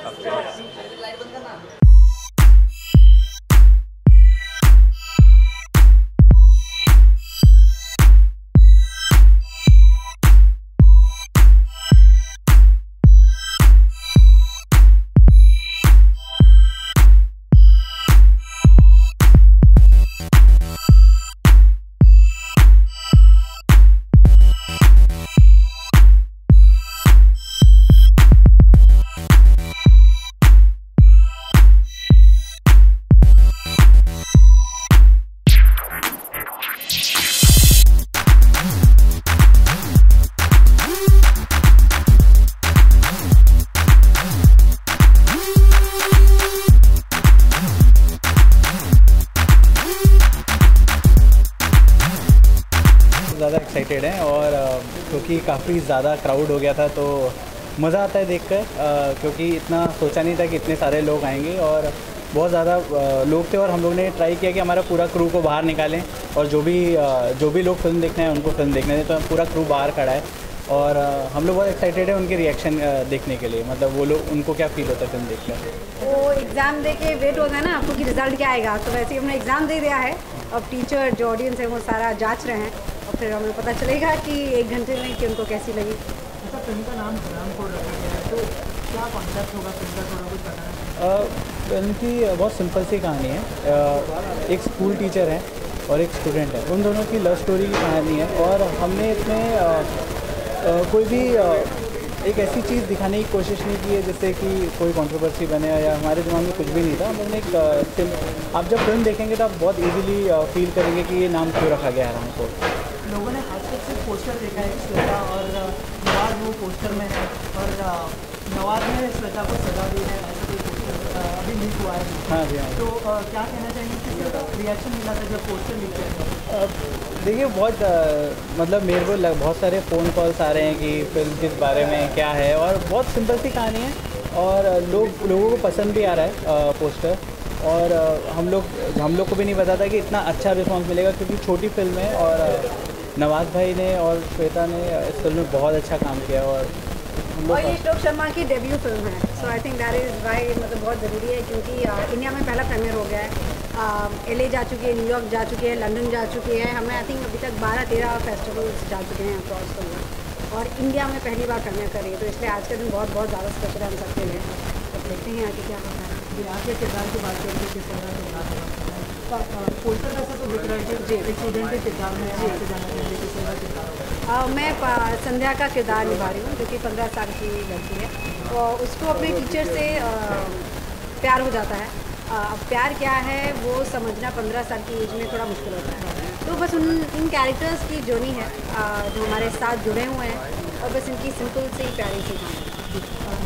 ज़्यादा एक्साइटेड हैं और क्योंकि काफ़ी ज़्यादा क्राउड हो गया था तो मज़ा आता है देखकर, क्योंकि इतना सोचा नहीं था कि इतने सारे लोग आएंगे और बहुत ज़्यादा लोग थे। और हम लोग ने ट्राई किया कि हमारा पूरा क्रू को बाहर निकालें और जो भी लोग फिल्म देखना है उनको फिल्म देखने दें, तो पूरा क्रू बाहर खड़ा है और हम लोग बहुत एक्साइटेड हैं उनके रिएक्शन देखने के लिए, मतलब वो लोग उनको क्या फ़ील होता है फिल्म देखकर। वो एग्ज़ाम दे के वेट होता है ना आपको कि रिज़ल्ट क्या आएगा, तो वैसे ही हमने एग्ज़ाम दे दिया है। अब टीचर जो ऑडियंस है वो सारा जांच रहे हैं और फिर हमें पता चलेगा कि 1 घंटे में कि उनको कैसी लगी। अच्छा, फिल्म का नाम कोड रखा गया है, तो क्या कॉन्सेप्ट होगा फिल्म का, थोड़ा कुछ बताना। फिल्म की बहुत सिंपल सी कहानी है। एक स्कूल टीचर है और एक स्टूडेंट है, उन दोनों की लव स्टोरी की कहानी है। और हमने इसमें कोई भी एक ऐसी चीज़ दिखाने की कोशिश नहीं की है जिससे कि कोई कंट्रोवर्सी बने, या हमारे दिमाग में कुछ भी नहीं था। हम लोगों ने आप जब फिल्म देखेंगे तो आप बहुत इजीली फील करेंगे कि ये नाम क्यों रखा गया है हमको। लोगों ने खासकर से पोस्टर देखा है श्वेता और नवाज, वो पोस्टर में है और नवाज ने श्वेता को सजा दी है, ऐसा कोई पोस्टर अभी लीक हुआ है। हाँ जी, हाँ। तो क्या कहना चाहेंगे, किस रिएक्शन मिला था जब पोस्टर लीक किया? देखिए, बहुत मतलब मेरे को बहुत सारे फ़ोन कॉल्स आ रहे हैं कि फिल्म किस बारे में क्या है, और बहुत सिंपल सी कहानी है और लोगों को पसंद भी आ रहा है पोस्टर। और हम लोग को भी नहीं पता था कि इतना अच्छा रिस्पॉन्स मिलेगा, क्योंकि छोटी फिल्म है और नवाज भाई ने और श्वेता ने इस फिल्म में बहुत अच्छा काम किया। और ये श्लोक शर्मा की डेब्यू फिल्म है, so I think that is why मतलब बहुत ज़रूरी है, क्योंकि इंडिया में पहला प्रीमियर हो गया है। LA जा चुकी है, न्यूयॉर्क जा चुकी है, लंदन जा चुकी है। हमें आई थिंक अभी तक 12-13 फेस्टिवल्स जा चुके हैं अक्रॉस द वर्ल्ड, और इंडिया में पहली बार प्रीमियर कर रही है, तो इसलिए आज के दिन बहुत ज़्यादा स्पेशल है हम सबके लिए। तो देखते हैं आगे क्या होता है। आज के किरदार की बात करेंगे, किस तरह का किरदार होगा पोस्टर ऐसा तो दिख रहा है कि एक स्टूडेंट के किरदार में आपसे जाना चाहिए, किस तरह का किरदार होगा? मैं संध्या का किरदार निभा रही हूँ, जो कि 15 साल की लड़की है और उसको अपने टीचर से प्यार हो जाता है। अब प्यार क्या है वो समझना 15 साल की एज में थोड़ा मुश्किल होता है, तो बस इन कैरेक्टर्स की जर्नी है जो हमारे साथ जुड़े हुए हैं, और बस इनकी सिंपल से ही प्यारी सी कहानी।